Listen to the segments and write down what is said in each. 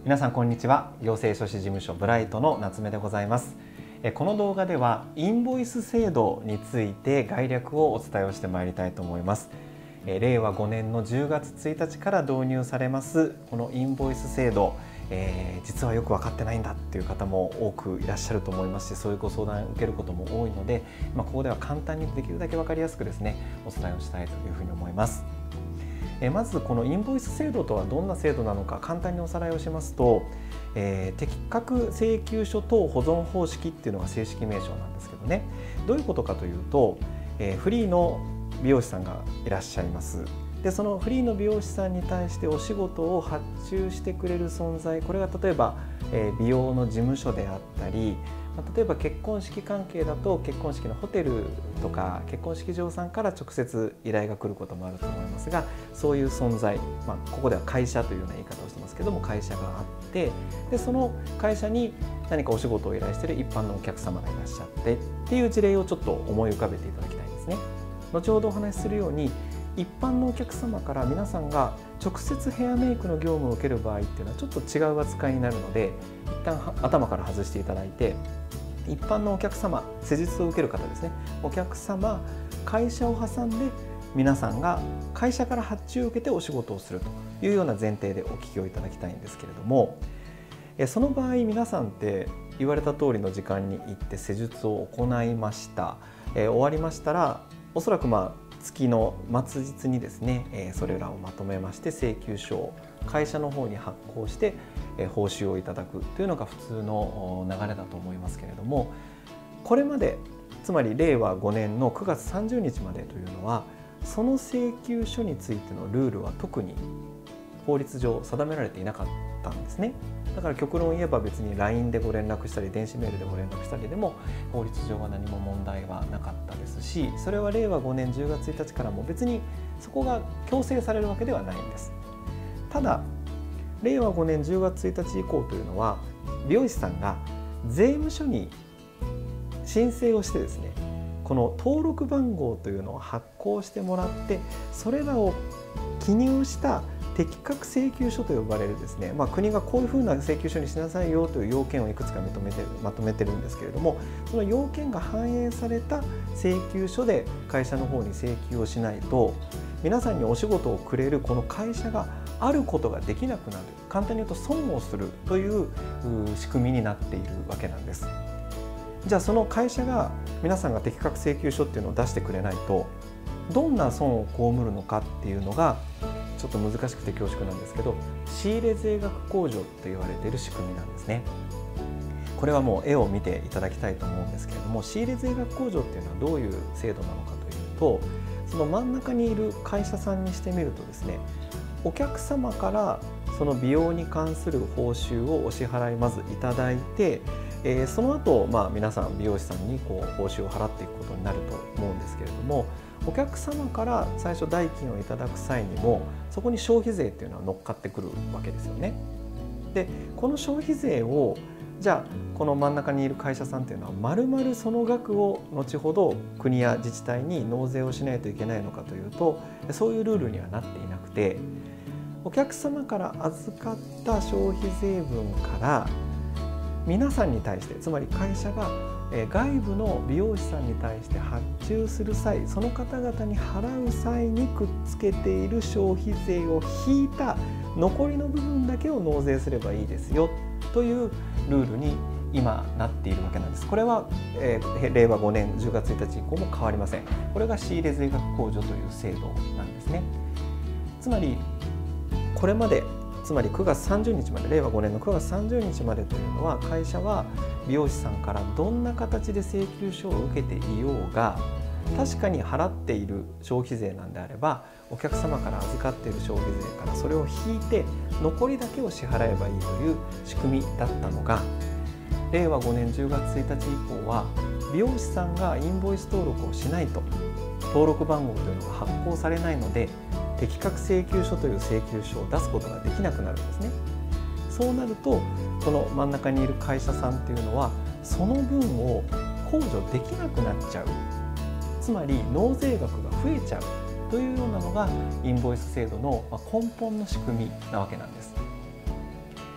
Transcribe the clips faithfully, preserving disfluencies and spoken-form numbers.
皆さんこんにちは。行政書士事務所ブライトの夏目でございます。この動画ではインボイス制度について概略をお伝えをしてまいりたいと思います。れいわごねんのじゅうがつついたちから導入されますこのインボイス制度、えー、実はよく分かってないんだっていう方も多くいらっしゃると思いますし、そういうご相談を受けることも多いので、まあ、ここでは簡単にできるだけ分かりやすくですねお伝えをしたいというふうに思います。えまずこのインボイス制度とはどんな制度なのか簡単におさらいをしますと、えー、適格請求書等保存方式っていうのが正式名称なんですけどね、どういうことかというと、えー、フリーの美容師さんがいらっしゃいます。でそのフリーの美容師さんに対してお仕事を発注してくれる存在、これが例えば、えー、美容の事務所であったり、例えば結婚式関係だと結婚式のホテルとか結婚式場さんから直接依頼が来ることもあると思いますが、そういう存在、まあ、ここでは会社というような言い方をしてますけども、会社があって、でその会社に何かお仕事を依頼している一般のお客様がいらっしゃってっていう事例をちょっと思い浮かべていただきたいんですね。後ほどお話しするように、一般のお客様から皆さんが直接ヘアメイクの業務を受ける場合っていうのはちょっと違う扱いになるので、一旦頭から外していただいて、一般のお客様、施術を受ける方ですね、お客様、会社を挟んで皆さんが会社から発注を受けてお仕事をするというような前提でお聞きをいただきたいんですけれども、その場合皆さんって言われた通りの時間に行って施術を行いました。え終わりましたら、おそらくまあ月の末日にですね、えそれらをまとめまして請求書を会社の方に発行して報酬をいただくというのが普通の流れだと思いますけれども、これまでつまりれいわごねんのくがつさんじゅうにちまでというのは、その請求書についてのルールは特に法律上定められていなかったんですね。だから極論言えば別に ライン でご連絡したり電子メールでご連絡したりでも法律上は何も問題はなかったですし、それはれいわごねんじゅうがつついたちからも別にそこが強制されるわけではないんです。ただれいわごねんじゅうがつついたち以降というのは、美容師さんが税務署に申請をしてですね、この登録番号というのを発行してもらって、それらを記入した適格請求書と呼ばれるですね、まあ、国がこういうふうな請求書にしなさいよという要件をいくつか認めてまとめてるんですけれども、その要件が反映された請求書で会社の方に請求をしないと、皆さんにお仕事をくれるこの会社があることができなくなる、簡単に言うと損をするという仕組みになっているわけなんです。じゃあその会社が皆さんが適格請求書っていうのを出してくれないとどんな損を被るのかっていうのがちょっと難しくて恐縮なんですけど、仕入税額控除と言われている仕組みなんですね。これはもう絵を見ていただきたいと思うんですけれども、仕入税額控除っていうのはどういう制度なのかというと、その真ん中にいる会社さんにしてみるとですね、お客様からその美容に関する報酬をお支払いまずいただいて、えー、その後、まあ皆さん美容師さんにこう報酬を払っていくことになると思うんですけれども、お客様から最初代金をいただく際にもそこに消費税っていうのは乗っかってくるわけですよね。でこの消費税をじゃあこの真ん中にいる会社さんっていうのはまるまるその額を後ほど国や自治体に納税をしないといけないのかというと、そういうルールにはなっていなくて、お客様から預かった消費税分から皆さんに対して、つまり会社が外部の美容師さんに対して発注する際、その方々に払う際にくっつけている消費税を引いた残りの部分だけを納税すればいいですよというルールに今なっているわけなんです。これは、えー、れいわごねんじゅうがつついたち以降も変わりません。これが仕入税額控除という制度なんですね。つまりこれまで、つまりくがつさんじゅうにちまで、れいわごねんのくがつさんじゅうにちまでというのは、会社は美容師さんからどんな形で請求書を受けていようが、確かに払っている消費税なんであれば、お客様から預かっている消費税からそれを引いて残りだけを支払えばいいという仕組みだったのが、れいわごねんじゅうがつついたち以降は美容師さんがインボイス登録をしないと登録番号というのが発行されないので、適格請求書という請求書を出すことができなくなるんですね。そうなるとこの真ん中にいる会社さんっていうのはその分を控除できなくなっちゃう、つまり納税額が増えちゃうというようなのがインボイス制度の根本の仕組みなわけなんです。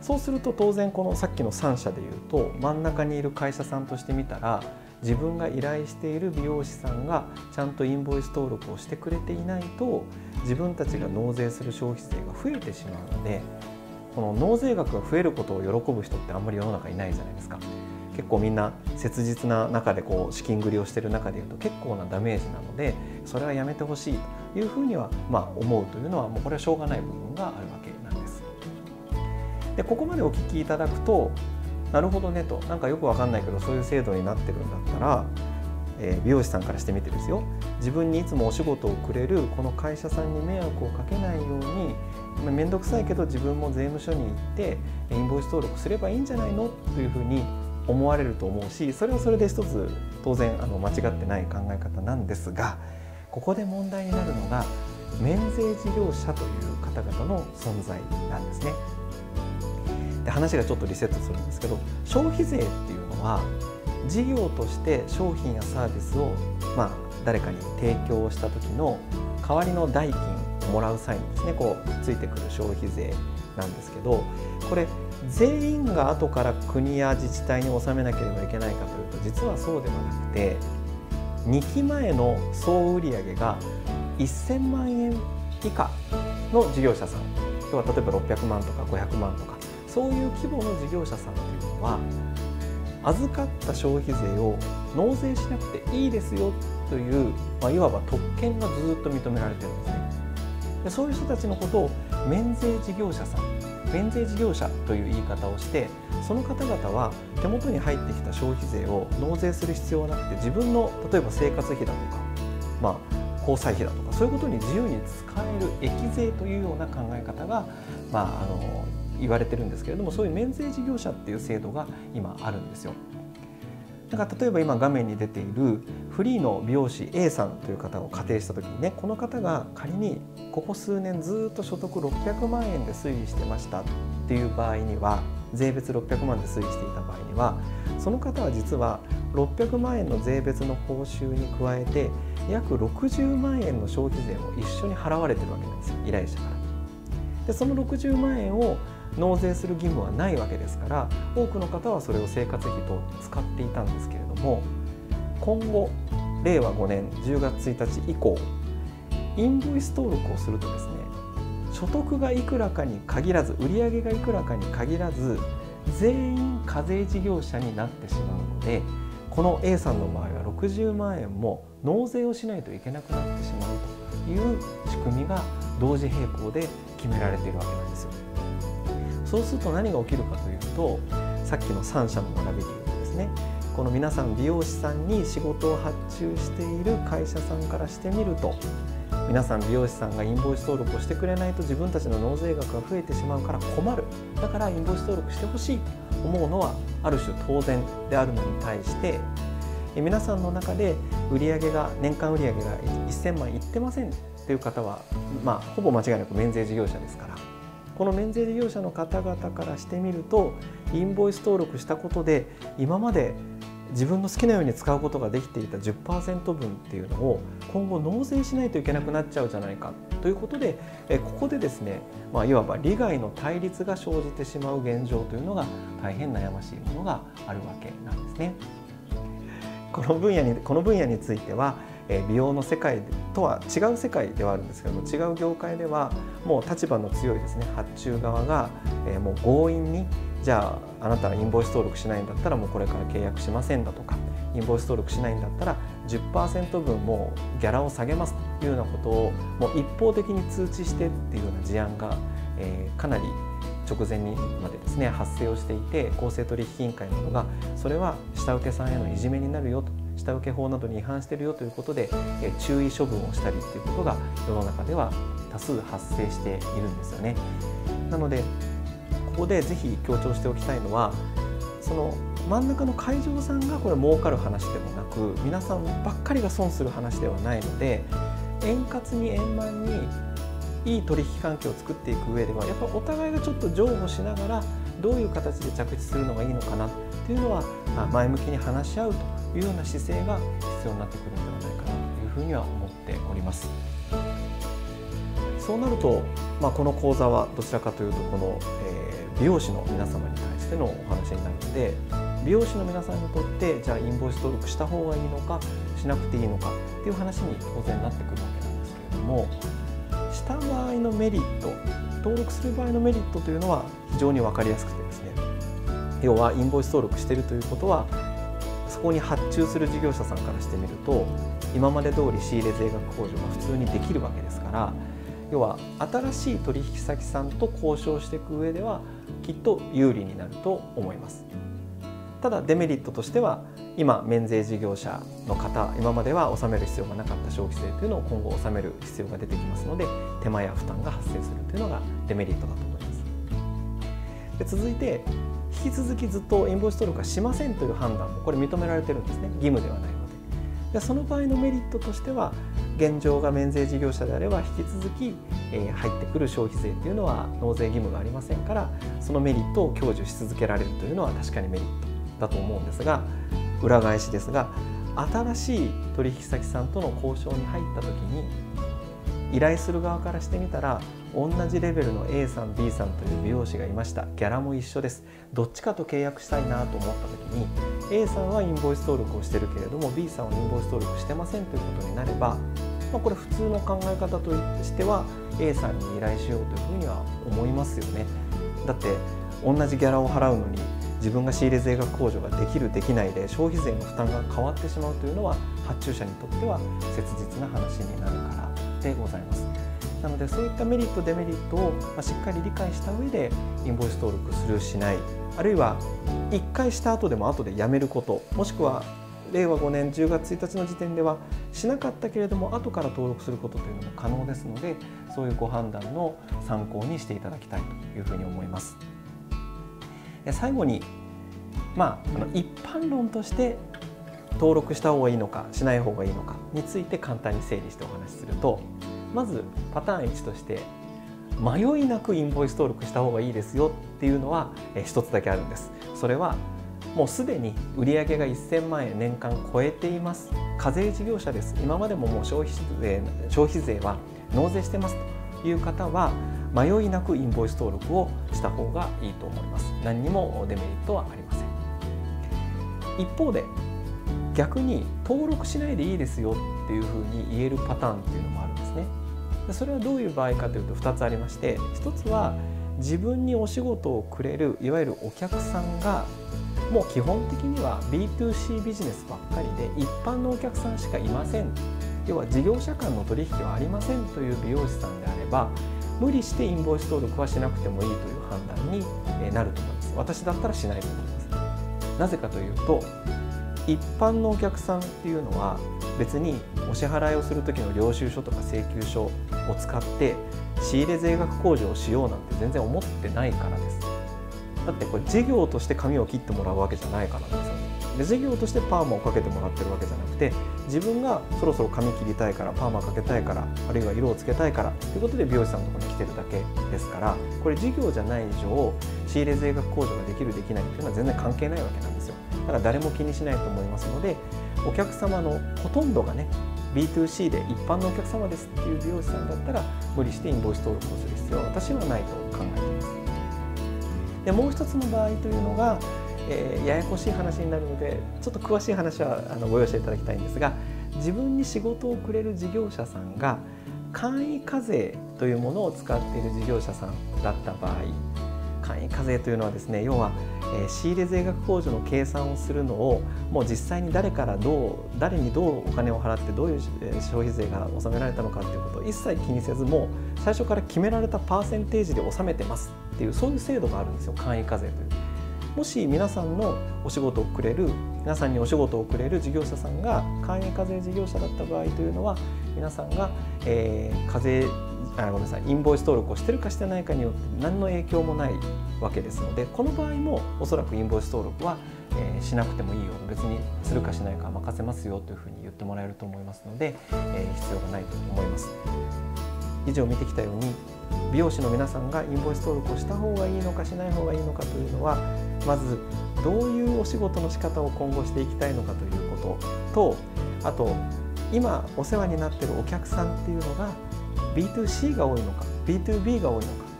そうすると当然このさっきのさん社でいうと真ん中にいる会社さんとしてみたら、自分が依頼している美容師さんがちゃんとインボイス登録をしてくれていないと、自分たちが納税する消費税が増えてしまうので、この納税額が増えることを喜ぶ人ってあんまり世の中いないじゃないですか。結構みんな切実な中でこう資金繰りをしている中でいうと結構なダメージなので、それはやめてほしいというふうにはまあ思うというのは、もうこれはしょうがない部分があるわけなんです。でここまでお聞きいただくと、なるほどねと、なんかよくわかんないけどそういう制度になってるんだったら、えー、美容師さんからしてみてですよ、自分にいつもお仕事をくれるこの会社さんに迷惑をかけないように、まあ、めんどくさいけど自分も税務署に行ってインボイス登録すればいいんじゃないのというふうに思われると思うし、それはそれで一つ当然あの間違ってない考え方なんですが、ここで問題になるのが免税事業者という方々の存在なんですね。で話がちょっとリセットするんですけど、消費税っていうのは事業として商品やサービスを、まあ、誰かに提供した時の代わりの代金をもらう際にですね、こうついてくる消費税なんですけど、これ全員が後から国や自治体に納めなければいけないかというと、実はそうではなくて、にき前の総売上がせんまんえん以下の事業者さん、今日は例えばろっぴゃくまんとかごひゃくまんとか、そういう規模の事業者さんというのは預かった消費税を納税しなくていいですよという、まあ、いわば特権がずっと認められているんですね。でそういう人たちのことを免税事業者さん、免税事業者という言い方をして、その方々は手元に入ってきた消費税を納税する必要はなくて、自分の例えば生活費だとか、まあ、交際費だとか、そういうことに自由に使える益税というような考え方が、まあ、あの言われてるんですけれども、そういう免税事業者っていう制度が今あるんですよ。だから例えば今画面に出ているフリーの美容師 A さんという方を仮定したときにね、この方が仮にここ数年ずっと所得ろっぴゃくまんえんで推移してましたっていう場合には、税別ろっぴゃくまんで推移していた場合には、その方は実はろっぴゃくまんえんの税別の報酬に加えて約ろくじゅうまんえんの消費税も一緒に払われてるわけなんですよ、依頼者から。でそのろくじゅうまんえんを納税する義務はないわけですから、多くの方はそれを生活費と使っていたんですけれども、今後れいわごねんじゅうがつついたち以降、インボイス登録をするとですね、所得がいくらかに限らず、売上がいくらかに限らず、全員課税事業者になってしまうので、この A さんの場合はろくじゅうまんえんも納税をしないといけなくなってしまうという仕組みが同時並行で決められているわけなんですよ。そうすると何が起きるかというと、さっきのさん社の並びでいうとですね、この皆さん美容師さんに仕事を発注している会社さんからしてみると、皆さん美容師さんがインボイス登録をしてくれないと自分たちの納税額が増えてしまうから困る、だからインボイス登録してほしいと思うのはある種当然であるのに対して、皆さんの中で売上が年間売上がせんまんいってませんという方は、まあ、ほぼ間違いなく免税事業者ですから、この免税事業者の方々からしてみると、インボイス登録したことで今まで自分の好きなように使うことができていた じゅっパーセント 分っていうのを今後納税しないといけなくなっちゃうじゃないかということで、ここでですね、まあ、いわば利害の対立が生じてしまう現状というのが大変悩ましいものがあるわけなんですね。この分野に、この分野については美容の世界とは違う世界ではあるんですけども、違う業界ではもう立場の強いですね、発注側がもう強引に、じゃああなたはインボイス登録しないんだったらもうこれから契約しませんだとか、インボイス登録しないんだったら じゅっパーセント 分もうギャラを下げますというようなことをもう一方的に通知してっていうような事案が、えー、かなり直前にまでですね発生をしていて、公正取引委員会などがそれは下請けさんへのいじめになるよと、下請け法などに違反しているよということで、えー、注意処分をしたりということが世の中では多数発生しているんですよね。なのでここでぜひ強調しておきたいのは、その真ん中の会場さんがこれ儲かる話でもなく、皆さんばっかりが損する話ではないので、円滑に円満にいい取引関係を作っていく上では、やっぱお互いがちょっと譲歩しながらどういう形で着地するのがいいのかなっていうのは前向きに話し合うというような姿勢が必要になってくるんではないかなというふうには思っております。そうなると、まあ、この講座はどちらかというとこの、えー美容師の皆様に対してのお話になるので、美容師の皆さんにとってじゃあインボイス登録した方がいいのかしなくていいのかっていう話に当然なってくるわけなんですけれども、した場合のメリット、登録する場合のメリットというのは非常に分かりやすくてですね、要はインボイス登録しているということは、そこに発注する事業者さんからしてみると今まで通り仕入れ税額控除が普通にできるわけですから、要は新しい取引先さんと交渉していく上ではきっと有利になると思います。ただデメリットとしては、今免税事業者の方、今までは納める必要がなかった消費税というのを今後納める必要が出てきますので、手間や負担が発生するというのがデメリットだと思います。で続いて、引き続きずっとインボイス登録はしませんという判断もこれ認められてるんですね。義務ではないので。でその場合のメリットとしては、現状が免税事業者であれば引き続き、えー、入ってくる消費税というのは納税義務がありませんから、そのメリットを享受し続けられるというのは確かにメリットだと思うんですが、裏返しですが、新しい取引先さんとの交渉に入った時に依頼する側からしてみたら、同じレベルの A さん ビー さんという美容師がいました、ギャラも一緒です、どっちかと契約したいなと思った時に A さんはインボイス登録をしてるけれども ビー さんはインボイス登録してませんということになれば、まあ、これ普通の考え方としては A さんに依頼しようというふうには思いますよね。だって同じギャラを払うのに自分が仕入れ税額控除ができるできないで消費税の負担が変わってしまうというのは発注者にとっては切実な話になるからでございます。なのでそういったメリットデメリットをしっかり理解した上でインボイス登録するしない、あるいはいっかいした後でも後でやめること、もしくはれいわごねんじゅうがつついたちの時点ではしなかったけれども後から登録することというのも可能ですので、そういうご判断の参考にしていただきたいというふうに思います。最後に、まあ、あの一般論として登録した方がいいのかしない方がいいのかについて簡単に整理してお話しすると、まずパターンいちとして迷いなくインボイス登録した方がいいですよっていうのは一つだけあるんです。それはもうすでに売上がせんまんえん年間超えています、課税事業者です、今までももう消費税、消費税は納税してますという方は迷いなくインボイス登録をした方がいいと思います。何にもデメリットはありません。一方で逆に登録しないでいいですよっていうふうに言えるパターンっていうのもあるんですね。それはどういう場合かというとふたつありまして、ひとつは自分にお仕事をくれるいわゆるお客さんがもう基本的には ビーツーシー ビジネスばっかりで一般のお客さんしかいません、要は事業者間の取引はありませんという美容師さんであれば無理してインボイス登録はしなくてもいいという判断になると思います。私だったらしないと思います。なぜかというと、一般のお客さんっていうのは別にお支払いをする時の領収書とか請求書を使って仕入れ税額控除をしようなんて全然思ってないからです。だってこれ事業として髪を切ってもらうわけじゃないからなんですよ。で事業としてパーマをかけてもらってるわけじゃなくて、自分がそろそろ髪切りたいからパーマかけたいから、あるいは色をつけたいからということで美容師さんのところに来てるだけですから、これ事業じゃない以上仕入れ税額控除ができるできないっていうのは全然関係ないわけなんですよ。だから誰も気にしないと思いますので、お客様のほとんどがね ビーツーシー で一般のお客様ですっていう美容師さんだったら無理してインボイス登録をする必要は私はないと考えています。でもう一つの場合というのが、えー、ややこしい話になるのでちょっと詳しい話はあのご容赦いただきたいんですが、自分に仕事をくれる事業者さんが簡易課税というものを使っている事業者さんだった場合、簡易課税というのはですね、要は、えー、仕入れ税額控除の計算をするのをもう実際に誰からどう誰にどうお金を払ってどういう消費税が納められたのかということを一切気にせず、もう最初から決められたパーセンテージで納めてますっていう、そういう制度があるんですよ、簡易課税という。もし皆さんのお仕事をくれる皆さんにお仕事をくれる事業者さんが簡易課税事業者だった場合というのは、皆さんが、えー、課税あごめんなさいインボイス登録をしてるかしてないかによって何の影響もないわけですので、この場合もおそらくインボイス登録は、えー、しなくてもいいよ、別にするかしないか任せますよというふうに言ってもらえると思いますので、えー、必要がないと思います。以上見てきたように、美容師の皆さんがインボイス登録をした方がいいのかしない方がいいのかというのは、まずどういうお仕事の仕方を今後していきたいのかということと、あと今お世話になっているお客さんっていうのが ビーツーシー が多いのか ビーツービー が多いのか、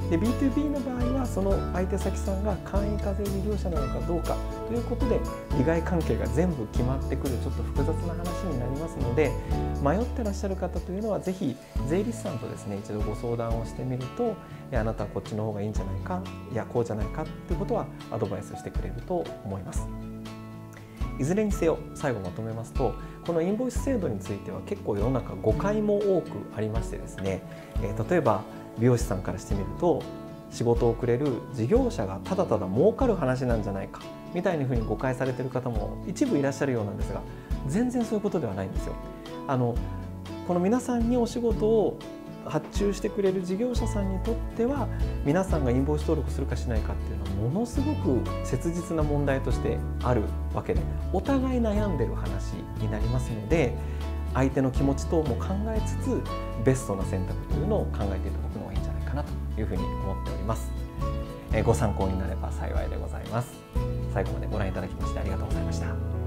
で ビーツービー の場合はその相手先さんが簡易課税事業者なのかどうかということで利害関係が全部決まってくるちょっと複雑な話になりますので、迷ってらっしゃる方というのはぜひ税理士さんとですね一度ご相談をしてみると、いやあなたはこっちの方がいいんじゃないか、いやこうじゃないかということはアドバイスしてくれると思います。いずれにせよ最後まとめますと、このインボイス制度については結構世の中誤解も多くありましてですね、えー、例えば美容師さんからしてみると仕事をくれる事業者がただただ儲かる話なんじゃないかみたいなふうに誤解されている方も一部いらっしゃるようなんですが、全然そういうことではないんですよ。あのこの皆さんにお仕事を発注してくれる事業者さんにとっては、皆さんがインボイス登録するかしないかっていうのはものすごく切実な問題としてあるわけで、お互い悩んでる話になりますので、相手の気持ち等も考えつつベストな選択というのを考えていただくのがいいんじゃないかなというふうに思っております。えご参考になれば幸いでございます。最後までご覧いただきましてありがとうございました。